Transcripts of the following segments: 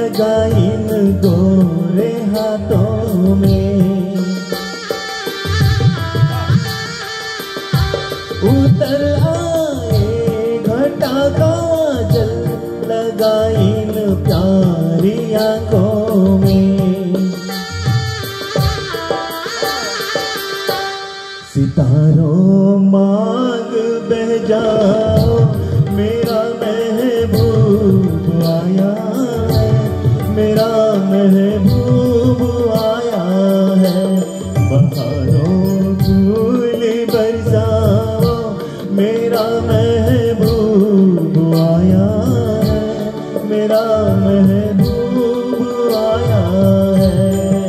लगाई इन गोरे हाथों में। उतर आए घटा काजल लगाई इन प्यारी आंखों में। सितारों मांग बह जाओ मेरा महबूब आया है, मेरा महबूब आया है। बहारों फूल बरसाओ मेरा महबूब आया है, मेरा महबूब आया है।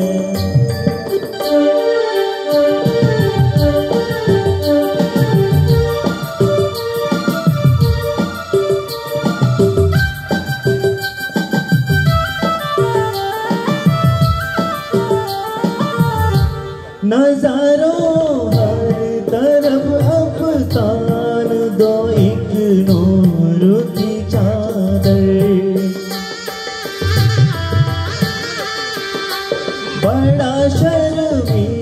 नजारों हर तरफ अफसान दो एक नूर की चादर। बड़ा शर्मी